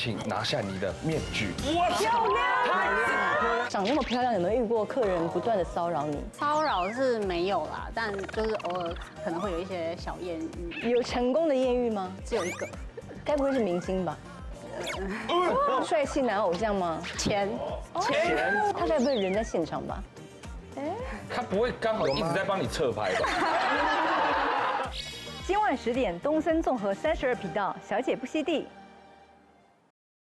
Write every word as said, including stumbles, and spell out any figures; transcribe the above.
请拿下你的面具。 哇，漂亮！长那么漂亮，有没有遇过客人不断的骚扰你？ 骚扰是没有啦，但就是偶尔可能会有一些小艳遇。 有成功的艳遇吗？ 只有一个， 该不会是明星吧？帅气男偶像吗？ 钱钱， 他该不会人在现场吧？ 他不会刚好一直在帮你侧拍吧？ 今晚十点，东森综合三十二频道，小姐不吸地。